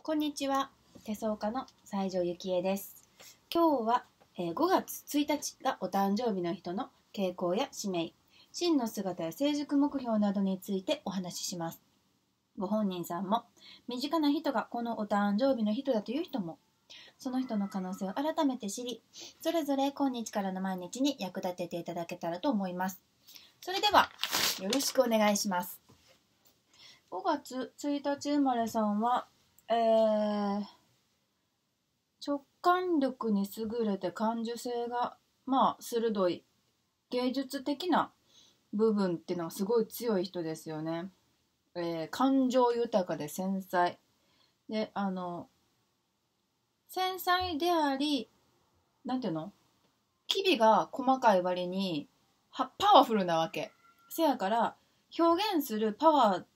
こんにちは。手相家の西条ゆきえです。今日は5月1日がお誕生日の人の傾向や使命、真の姿や成熟目標などについてお話しします。ご本人さんも身近な人がこのお誕生日の人だという人も、その人の可能性を改めて知り、それぞれ今日からの毎日に役立てていただけたらと思います。それではよろしくお願いします。5月1日生まれさんは直感力に優れて感受性が鋭い芸術的な部分っていうのがすごい強い人ですよね。感情豊かで繊細で、繊細であり、なんていうの、機微が細かい割にパワフルなわけ。せやから表現する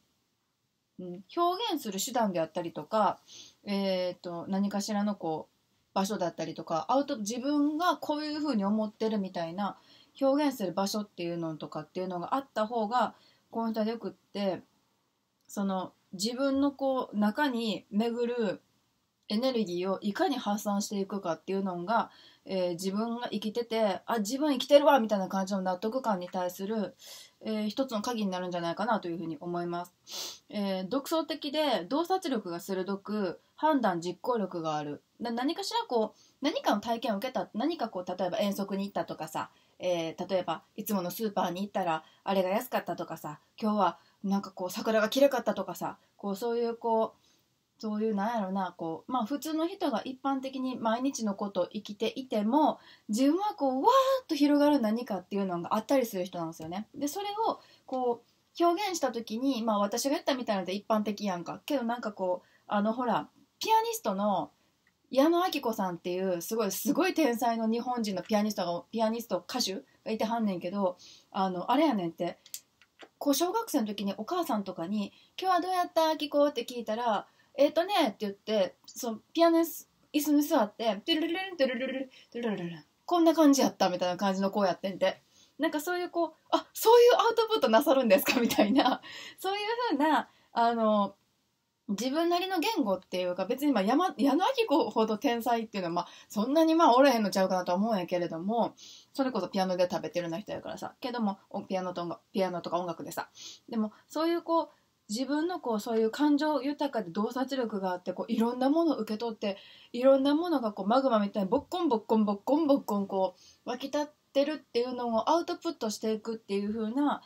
手段であったりとか、何かしらの場所だったりとか、自分がこういうふうに思ってるみたいな表現する場所っていうのとかっていうのがあった方がこの人はよくって、その自分の中に巡るエネルギーをいかに発散していくかっていうのが、自分が生きてて、自分生きてるわみたいな感じの納得感に対する、一つの鍵になるんじゃないかなというふうに思います。独創的で洞察力が鋭く、判断実行力がある。何かしら何かの体験を受けた、例えば遠足に行ったとかさ、例えばいつものスーパーに行ったらあれが安かったとかさ、今日は桜が綺麗かったとかさ、そういうなんやろな、普通の人が一般的に毎日のことを生きていても、自分はわーっと広がる何かっていうのがあったりする人なんですよね。でそれを表現した時に、私が言ったみたいなので一般的やんかけど、ほらピアニストの矢野顕子さんっていうすごい天才の日本人のピアニスト歌手がいてはんねんけど、あれやねんって、小学生の時にお母さんとかに「今日はどうやった？顕子」って聞いたら「って言って、そのピアノ椅子に座って「トゥルルルントゥルルルルトゥルルルルンこんな感じやった」みたいな感じの子やってんて、そういうそういうアウトプットなさるんですかみたいな、そういう風な自分なりの言語っていうか、別に矢野顕子ほど天才っていうのはそんなにおれへんのちゃうかなとは思うんやけれども、それこそピアノで食べてるような人やからさ、けどもピアノとか音楽でさ、でもそういう自分のそういう感情豊かで洞察力があって、いろんなものを受け取って、いろんなものがマグマみたいにボッコンボッコンボッコンボッコン湧き立ってるっていうのをアウトプットしていくっていう風な、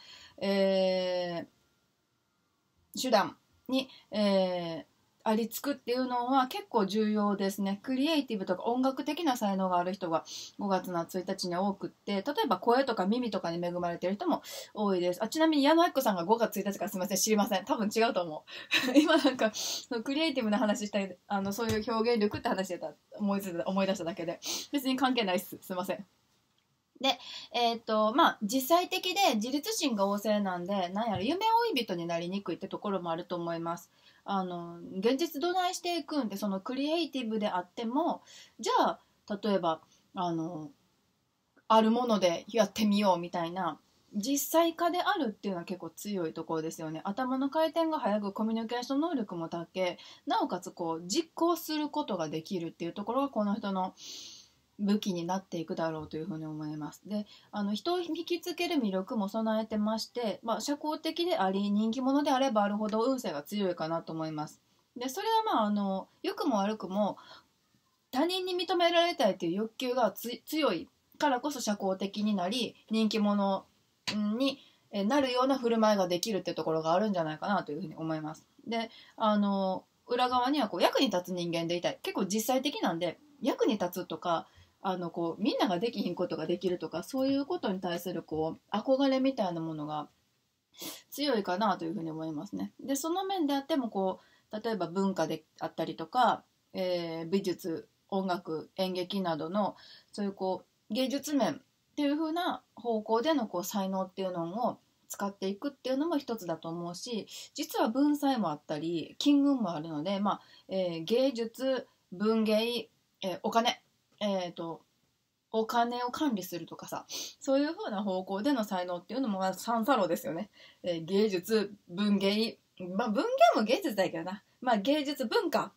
手段に、ありつくっていうのは結構重要ですね。クリエイティブとか音楽的な才能がある人が5月の1日に多くって、例えば声とか耳とかに恵まれている人も多いです。ちなみに矢野顕子さんが5月1日からすみません、知りません。多分違うと思う。今クリエイティブな話したり、そういう表現力って話だった思い出しただけで、別に関係ないっす。すいません。で、実際的で自立心が旺盛なんで、夢追い人になりにくいってところもあると思います。現実どないしていくんで、そのクリエイティブであっても、じゃあ例えばあるものでやってみようみたいな実際化であるっていうのは結構強いところですよね。頭の回転が速く、コミュニケーション能力も高け、なおかつ実行することができるっていうところがこの人の武器になっていくだろうというふうに思います。で、人を引きつける魅力も備えてまして、社交的であり人気者であればあるほど運勢が強いかなと思います。でそれは良くも悪くも他人に認められたいという欲求が強いからこそ社交的になり人気者になるような振る舞いができるっていうところがあるんじゃないかなというふうに思います。で裏側には役に立つ人間でいたい、結構実際的なんで、役に立つとかみんなができひんことができるとか、そういうことに対する憧れみたいなものが強いかなというふうに思いますね。でその面であっても例えば文化であったりとか、美術、音楽、演劇などのそういう芸術面っていう風な方向での才能っていうのを使っていくっていうのも一つだと思うし、実は文才もあったり金運もあるので、芸術、文芸、お金、お金を管理するとかさ、そういう風な方向での才能っていうのも三差路ですよね。芸術、文芸、文芸も芸術だけどな、芸術文化と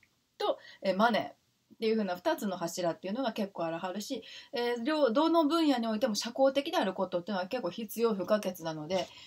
と、マネーっていう風な2つの柱っていうのが結構あらはるし、どの分野においても社交的であることっていうのは結構必要不可欠なので、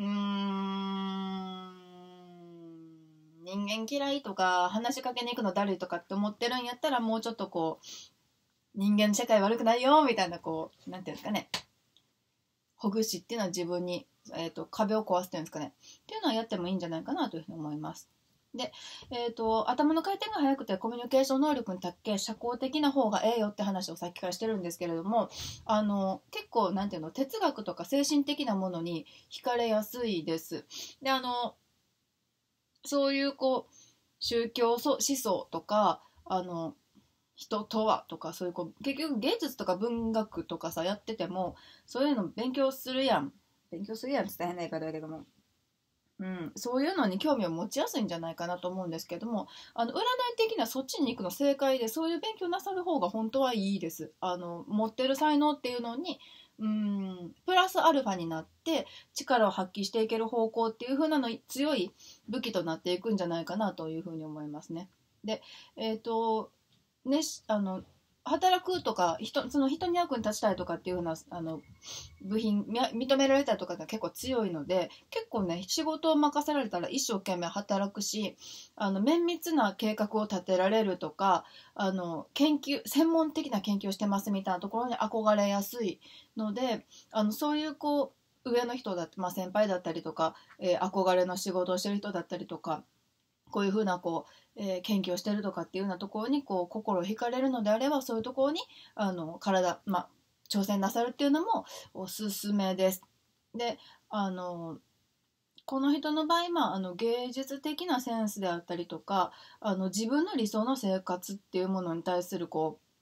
人間嫌いとか話しかけに行くのだるいとかって思ってるんやったら、もうちょっとこう人間の社会悪くないよみたいな、こうなんていうんですかね、ほぐしっていうのは自分に、壁を壊すっていうんですかね、っていうのはやってもいいんじゃないかなというふうに思います。で、頭の回転が速くてコミュニケーション能力に長け社交的な方がええよって話をさっきからしてるんですけれども、結構なんていうの、哲学とか精神的なものに惹かれやすいです。で、そういうこう宗教思想とか、人とはとか、そういう結局芸術とか文学とかさやってても、そういうの勉強するやんって伝えないからだけども、そういうのに興味を持ちやすいんじゃないかなと思うんですけども、占い的なそっちに行くの正解で、そういう勉強なさる方が本当はいいです。持ってる才能っていうのにプラスアルファになって力を発揮していける方向っていう風なの強い武器となっていくんじゃないかなというふうに思いますね。で、ね、働くとかその人に役に立ちたいとかっていう風な部品認められたりとかが結構強いので、結構ね仕事を任せられたら一生懸命働くし、綿密な計画を立てられるとか、専門的な研究をしてますみたいなところに憧れやすいので、そういうこう上の人だって、先輩だったりとか、憧れの仕事をしてる人だったりとか、こういうふうな研究をしてるとかっていうようなところに心を惹かれるのであれば、そういうところに挑戦なさるっていうのもおすすめです。で、この人の場合、芸術的なセンスであったりとか、自分の理想の生活っていうものに対する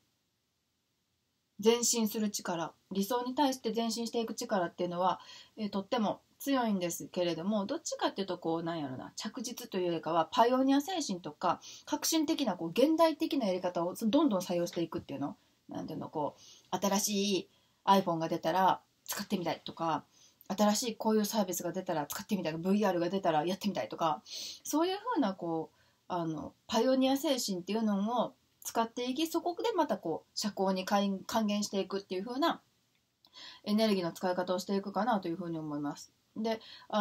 前進する力、理想に対して前進していく力っていうのは、とっても強いんですけれども、どっちかっていうとなんやろな、着実というよりかはパイオニア精神とか革新的な現代的なやり方をどんどん採用していくっていうの、なんていうの、新しい iPhone が出たら使ってみたいとか、新しいこういうサービスが出たら使ってみたい、 VR が出たらやってみたいとか、そういうふうなパイオニア精神っていうのを使っていき、そこでまた社交に還元していくっていう風なエネルギーの使い方をしていくかなというふうに思います。で、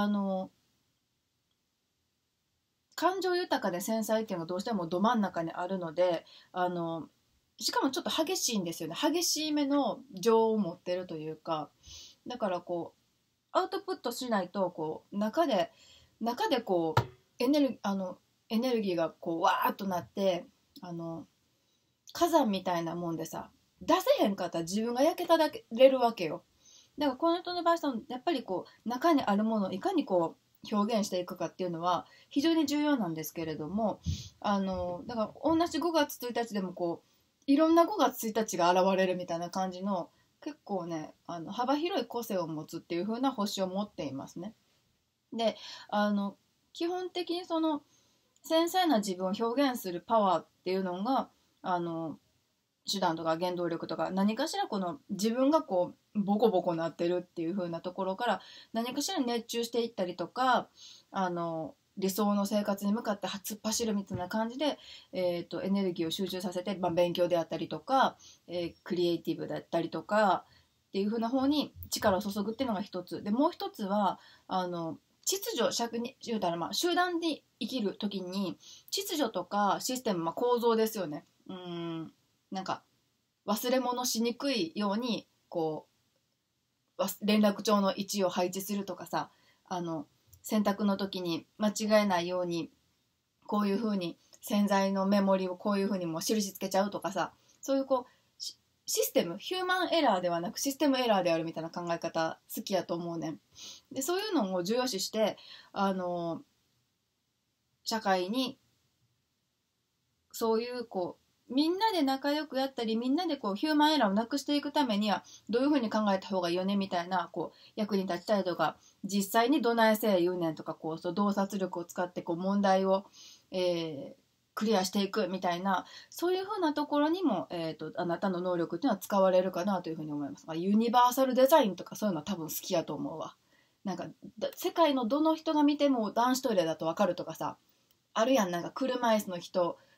感情豊かで繊細っていうのがどうしてもど真ん中にあるので、しかもちょっと激しいんですよね。激しいめの情を持ってるというか、だからアウトプットしないと中でエネルギーがわーっとなって、火山みたいなもんでさ、出せへんかったら自分が焼けただけれるわけよ。だからこの人の場合、やっぱり中にあるものをいかに表現していくかっていうのは非常に重要なんですけれども、だから同じ5月1日でもいろんな5月1日が現れるみたいな感じの、結構ね幅広い個性を持つっていう風な星を持っていますね。で、基本的に繊細な自分を表現するパワーっていうのが手段とか原動力とか、何かしら自分がボコボコなってるっていう風なところから何かしら熱中していったりとか、理想の生活に向かって突っ走るみたいな感じで、エネルギーを集中させて、勉強であったりとか、クリエイティブだったりとかっていう風な方に力を注ぐっていうのが一つで、もう一つは秩序に言うたら、集団で生きる時に秩序とかシステム、構造ですよね。なんか忘れ物しにくいように連絡帳の位置を配置するとかさ、洗濯の時に間違えないようにこういう風に洗剤のメモリをこういう風にもう印つけちゃうとかさ、そういうシステム、ヒューマンエラーではなくシステムエラーであるみたいな考え方好きやと思うねん。で、そういうのを重要視して社会にそういうみんなで仲良くやったり、みんなでヒューマンエラーをなくしていくためにはどういうふうに考えた方がいいよねみたいな役に立ちたいとか、実際にどないせえ言うねんとか、洞察力を使って問題を、クリアしていくみたいな、そういうふうなところにも、あなたの能力っていうのは使われるかなというふうに思います。ユニバーサルデザインとかそういうのは多分好きやと思うわ。なんか世界のどの人が見ても男子トイレだと分かるとかさ、あるやん。なんか車椅子の人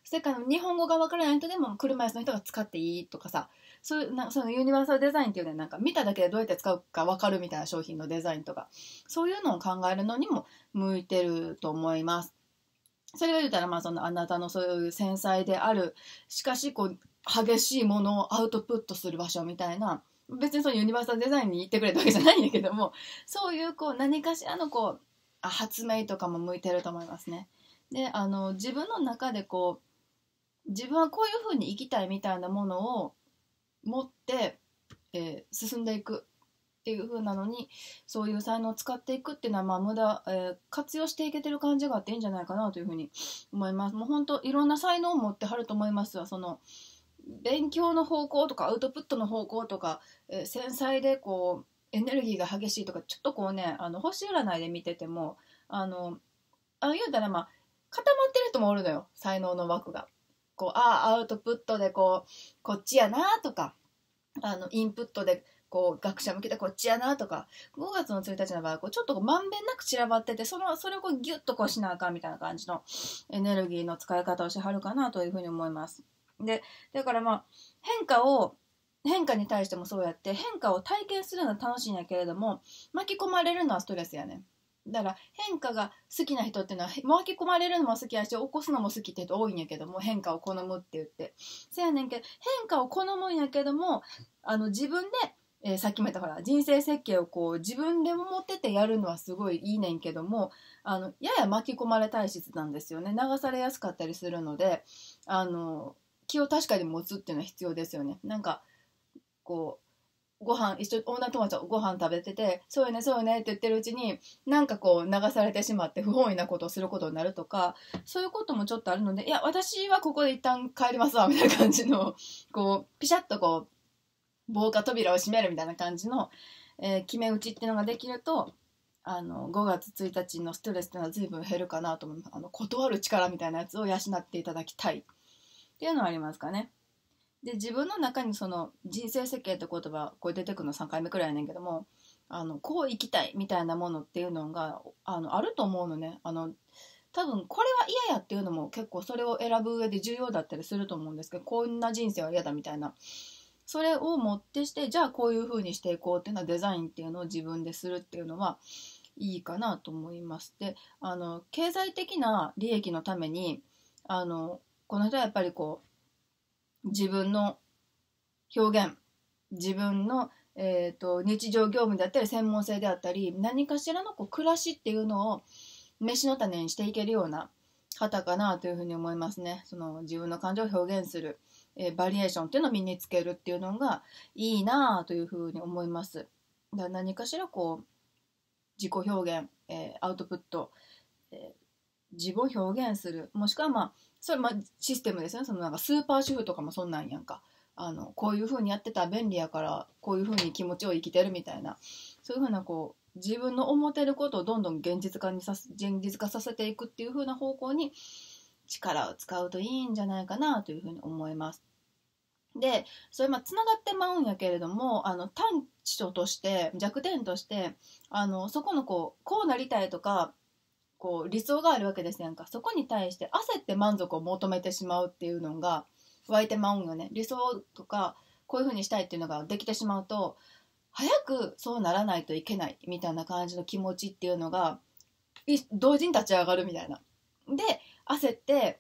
世界の日本語がわからない人でも車椅子の人が使っていいとかさ、そういうそのユニバーサルデザインっていうのはなんか見ただけでどうやって使うかわかるみたいな商品のデザインとか、そういうのを考えるのにも向いてると思います。それを言ったら、まあ、そのあなたのそういう繊細である、しかしこう激しいものをアウトプットする場所みたいな、別にそのユニバーサルデザインに行ってくれたわけじゃないんだけども、そういうこう何かしらのこう発明とかも向いてると思いますね。で、自分の中でこう自分はこういう風に生きたいみたいなものを持って、進んでいくっていう風なのに、そういう才能を使っていくっていうのは、まあ無駄、活用していけてる感じがあっていいんじゃないかなという風に思います。もう本当いろんな才能を持ってはると思いますわ。その勉強の方向とかアウトプットの方向とか、繊細でこうエネルギーが激しいとか、ちょっとこうね、星占いで見てても言うたら、まあ固まってる人もおるのよ、才能の枠が。こうアウトプットでこっちやなとか、インプットでこう学者向けてこっちやなとか、5月の1日の場合はこうちょっとまんべんなく散らばってて、それをこうギュッとこうしなあかんみたいな感じのエネルギーの使い方をしはるかなというふうに思います。で、だからまあ変化に対してもそうやって変化を体験するのは楽しいんやけれども、巻き込まれるのはストレスやね。だから変化が好きな人っていうのは巻き込まれるのも好きやし、起こすのも好きって人多いんやけども、変化を好むって言って、せやねんけど、変化を好むんやけども、自分で、さっきも言ったほら人生設計をこう自分で持っててやるのはすごいいいねんけども、やや巻き込まれ体質なんですよね。流されやすかったりするので、気を確かに持つっていうのは必要ですよね。なんかこうご飯一緒、女友達とご飯食べてて、そうよねそうよねって言ってるうちに、なんかこう流されてしまって不本意なことをすることになるとか、そういうこともちょっとあるので、いや私はここで一旦帰りますわみたいな感じの、こうピシャッとこう防火扉を閉めるみたいな感じの、決め打ちっていうのができると、5月1日のストレスっていうのは随分減るかなと思います。断る力みたいなやつを養っていただきたいっていうのはありますかね。で、自分の中にその人生設計って言葉、これ出てくるの3回目くらいやねんけども、こう生きたいみたいなものっていうのがあると思うのね。多分これは嫌やっていうのも結構それを選ぶ上で重要だったりすると思うんですけど、こんな人生は嫌だみたいな、それをもってして、じゃあこういう風にしていこうっていうのは、デザインっていうのを自分でするっていうのはいいかなと思います。で、経済的な利益のためにこの人はやっぱりこう自分の表現、自分の、日常業務であったり専門性であったり、何かしらのこう暮らしっていうのを飯の種にしていけるような方かなというふうに思いますね。その自分の感情を表現する、バリエーションっていうのを身につけるっていうのがいいなというふうに思います。だから何かしらこう自己表現、アウトプット、自分を表現する、もしくはまあそれシステムですよね。そのなんかスーパー主婦とかもそんなんやんか。こういう風にやってたら便利やからこういう風に気持ちを生きてるみたいな、そういう風なこう自分の思ってることをどんどん現実化させていくっていう風な方向に力を使うといいんじゃないかなという風に思います。で、それつながってまうんやけれども、短所として弱点としてそこのこうなりたいとかこう理想があるわけですやんか。そこに対して焦って満足を求めてしまうっていうのが湧いてまうんよね。理想とかこういう風にしたいっていうのができてしまうと、早くそうならないといけないみたいな感じの気持ちっていうのが同時に立ち上がるみたいな。で、焦って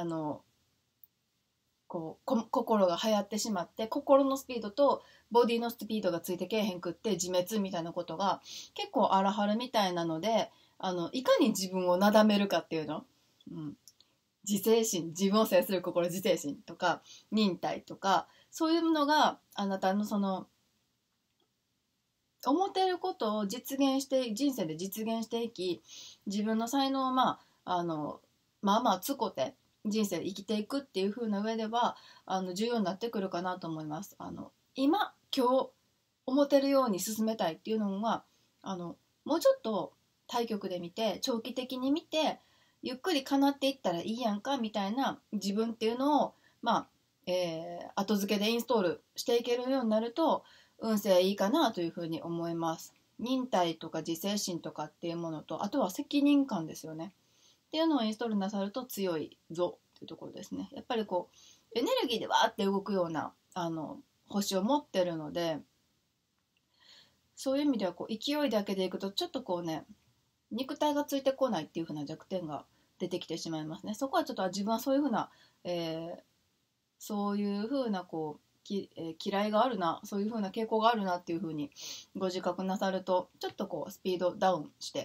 心が流行ってしまって、心のスピードとボディのスピードがついてけえへんくって自滅みたいなことが結構あらはるみたいなので、いかに自分をなだめるかっていうの、自制心、自分を制する心、自制心とか忍耐とか、そういうのがあなたのその思っていることを人生で実現していき、自分の才能をまあつこて人生で生きていくっていう風な上では重要になってくるかなと思います。今日思ってるように進めたいっていうのはもうちょっと対局で見て、長期的に見て、ゆっくり叶っていったらいいやんかみたいな自分っていうのを後付けでインストールしていけるようになると運勢いいかなというふうに思います。忍耐とか自制心とかっていうものと、あとは責任感ですよねっていうのをインストールなさると強いぞ、 というところですね。やっぱりこうエネルギーでわーって動くような星を持ってるので、そういう意味ではこう勢いだけでいくとちょっとこうね、肉体がついてこないっていう風な弱点が出てきてしまいますね。そこはちょっと自分はそういう風な、そういう風なこう嫌いがあるな、そういう風な傾向があるなっていう風にご自覚なさると、ちょっとこうスピードダウンして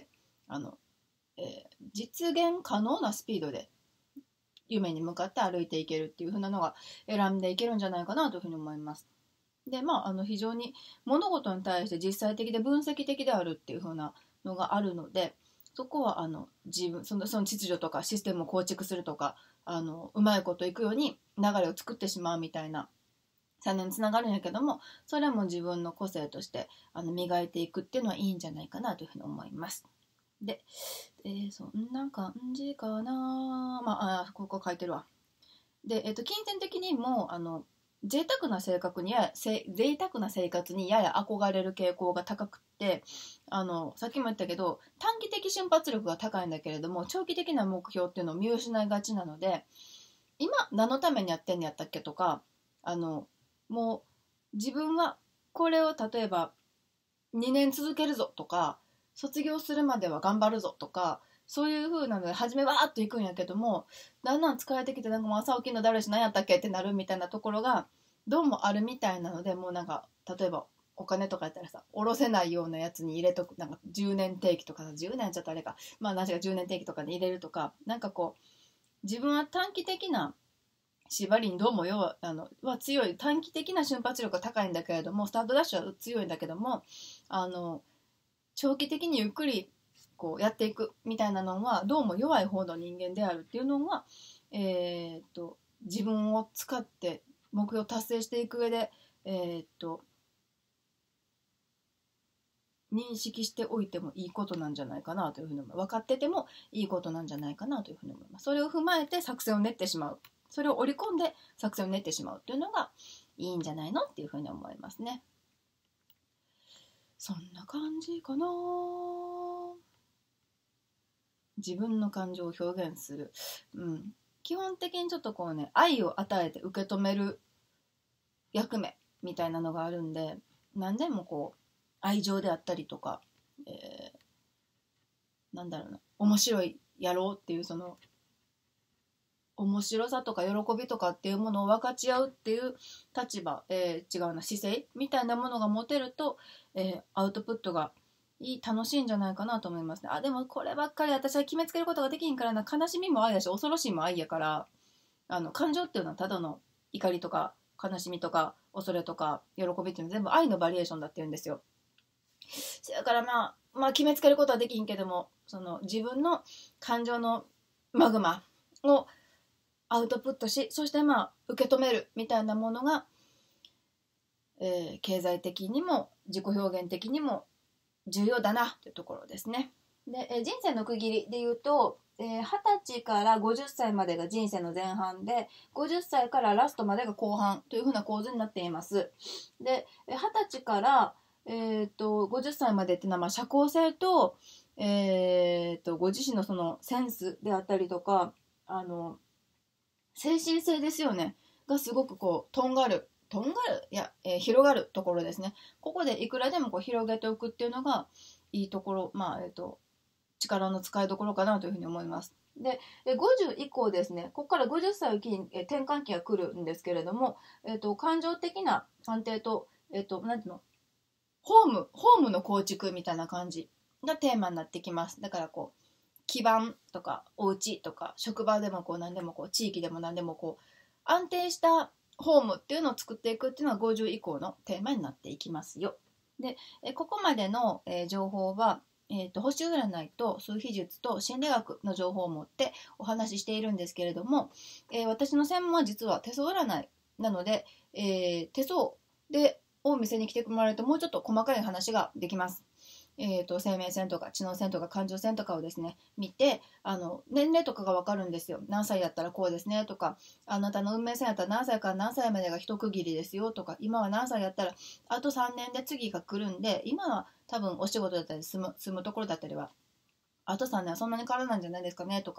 実現可能なスピードで夢に向かって歩いていけるっていう風なのが選んでいけるんじゃないかなというふうに思います。で非常に物事に対して実際的で分析的であるっていう風なのがあるので、そこは自分その秩序とかシステムを構築するとかうまいこといくように流れを作ってしまうみたいな才能につながるんやけども、それも自分の個性として磨いていくっていうのはいいんじゃないかなというふうに思います。で、そんな感じかな。ここ書いてるわ。で、金銭的にも贅沢な生活にやや憧れる傾向が高くって、さっきも言ったけど短期的瞬発力が高いんだけれども、長期的な目標っていうのを見失いがちなので、今何のためにやってんのやったっけとか、もう自分はこれを例えば2年続けるぞとか、卒業するまでは頑張るぞとか、そういう風なので初めわーっといくんやけども、だんだん疲れてきて、なんかもう朝起きるのだるいし何やったっけってなるみたいなところがどうもあるみたいなので、もうなんか例えばお金とかやったらさ、下ろせないようなやつに入れとく、なんか10年定期とかさ、10年ちょっとあれか、何か10年定期とかに入れるとか、なんかこう自分は短期的な縛りにどうもは強い、短期的な瞬発力が高いんだけれども、スタートダッシュは強いんだけども、長期的にゆっくりこうやっていくみたいなのはどうも弱い方の人間であるっていうのは、自分を使って目標を達成していく上で、認識しておいてもいいことなんじゃないかなというふうに思います。分かっててもいいことなんじゃないかなというふうに思います。それを踏まえて作戦を練ってしまう、それを織り込んで作戦を練ってしまうというのがいいんじゃないのっていうふうに思いますね。そんな感じかな。自分の感情を表現する、基本的にちょっとこうね、愛を与えて受け止める役目みたいなのがあるんで、何でもこう愛情であったりとか、なんだろうな、面白いやろうっていうその面白さとか喜びとかっていうものを分かち合うっていう立場、違うな、姿勢みたいなものが持てると、アウトプットが楽しいんじゃないかなと思いますね。でもこればっかり私は決めつけることができんからな。悲しみも愛やし、恐ろしいも愛やから、感情っていうのはただの怒りとか悲しみとか恐れとか喜びっていうのは全部愛のバリエーションだっていうんですよ。だから決めつけることはできんけども、その自分の感情のマグマをアウトプットし、そして受け止めるみたいなものが、経済的にも自己表現的にも重要だなというところですね。で、人生の区切りで言うと、20歳から50歳までが人生の前半で、50歳からラストまでが後半というふうな構図になっています。で、20歳から、50歳までっていうのは社交性と、ご自身のそのセンスであったりとか、精神性ですよねがすごくこうとんがる広がるところですね。ここでいくらでもこう広げておくっていうのがいいところ、力の使いどころかなというふうに思います。で、50以降ですね、ここから50歳を機に転換期が来るんですけれども、感情的な安定と、なんていうの、ホームの構築みたいな感じがテーマになってきます。だからこう基盤とかお家とか職場でもこう何でもこう地域でも何でもこう安定したホームっていうのを作っていくっていうのが50以降のテーマになっていきますよ。で、ここまでの情報は、星占いと数秘術と心理学の情報を持ってお話ししているんですけれども、私の専門は実は手相占いなので、手相でを見せに来てもらえるともうちょっと細かい話ができます。生命線とか知能線とか感情線とかをですね見て、年齢とかが分かるんですよ。何歳やったらこうですねとか、あなたの運命線やったら何歳から何歳までが一区切りですよとか、今は何歳やったらあと3年で次が来るんで、今は多分お仕事だったり住むところだったりはあと3年はそんなに変わらないんじゃないですかねとか、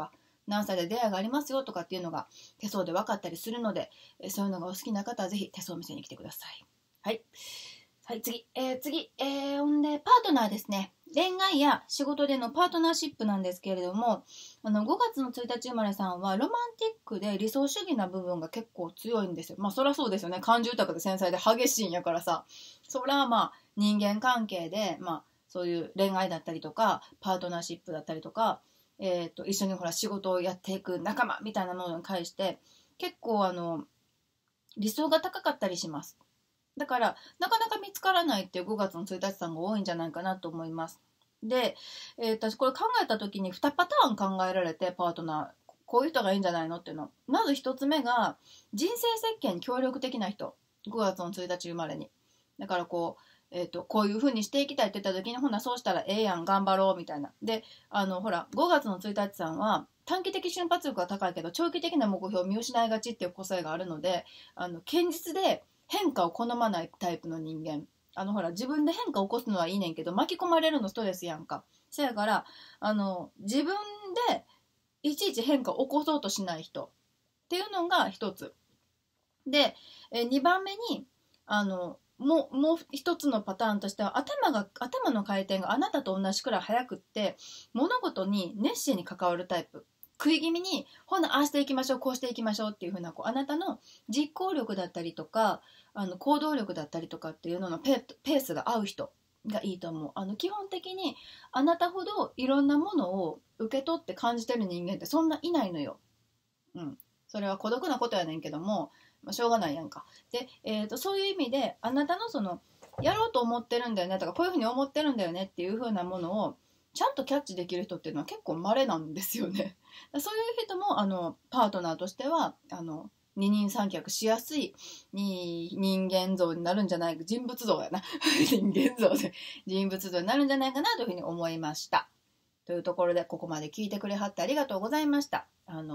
何歳で出会いがありますよとかっていうのが手相で分かったりするので、そういうのがお好きな方はぜひ手相見せに来てください。はい。はい、次、ほんで、パートナーですね。恋愛や仕事でのパートナーシップなんですけれども、5月の1日生まれさんはロマンティックで理想主義な部分が結構強いんですよ。まあそりゃそうですよね。感情豊かで繊細で激しいんやからさ。そりゃまあ人間関係で、まあそういう恋愛だったりとか、パートナーシップだったりとか、一緒にほら仕事をやっていく仲間みたいなものに対して、結構理想が高かったりします。だからなかなか見つからないっていう5月の1日さんが多いんじゃないかなと思います。で、私これ考えた時に2パターン考えられて、パートナーこういう人がいいんじゃないのっていうの。まず1つ目が人生設計に協力的な人、5月の1日生まれに。だからこういう風にしていきたいって言った時に、ほなそうしたらええやん頑張ろうみたいな。でほら5月の1日さんは短期的瞬発力が高いけど長期的な目標を見失いがちっていう個性があるので、堅実で変化を好まないタイプの人間。ほら自分で変化を起こすのはいいねんけど巻き込まれるのストレスやんか。そやから自分でいちいち変化を起こそうとしない人っていうのが一つで、2番目にもう一つのパターンとしては、頭の回転があなたと同じくらい速くって物事に熱心に関わるタイプ。食い気味にほなああしていきましょうこうしていきましょうっていう風なあなたの実行力だったりとか行動力だったりとかっていうののペースが合う人がいいと思う。基本的にあなたほどいろんなものを受け取って感じてる人間ってそんないないのよ。うん、それは孤独なことやねんけども、まあ、しょうがないやんか。で、そういう意味であなたのそのやろうと思ってるんだよねとかこういうふうに思ってるんだよねっていう風なものをちゃんとキャッチできる人っていうのは結構稀なんですよね。そういう人もパートナーとしては二人三脚しやすい人間像になるんじゃないか、人物像やな人間像で人物像になるんじゃないかなというふうに思いました。というところでここまで聞いてくれはってありがとうございました。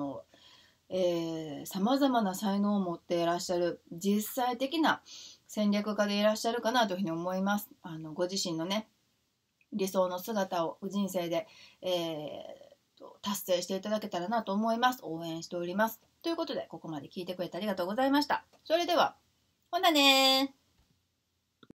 さまざまな才能を持っていらっしゃる実際的な戦略家でいらっしゃるかなというふうに思います。ご自身のね理想の姿を人生で、達成していただけたらなと思います。応援しております。ということでここまで聞いてくれてありがとうございました。それではほなねー。